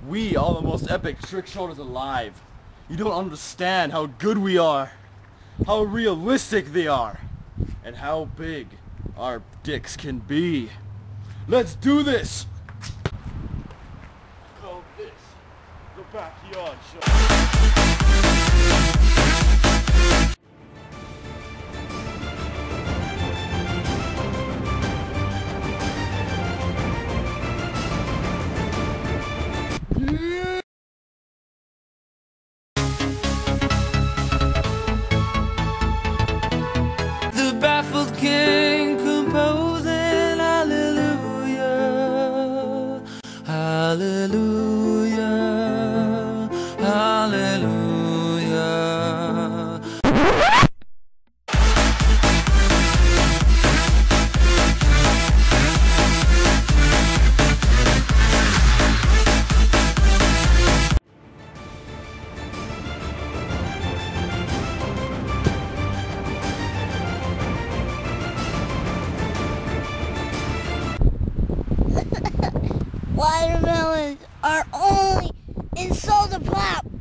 We are the most epic trick shotters alive. You don't understand how good we are, how realistic they are, and how big our dicks can be. Let's do this! Call this the backyard show. The baffled king composing hallelujah, hallelujah, hallelujah. Watermelons are only in Soda Pop.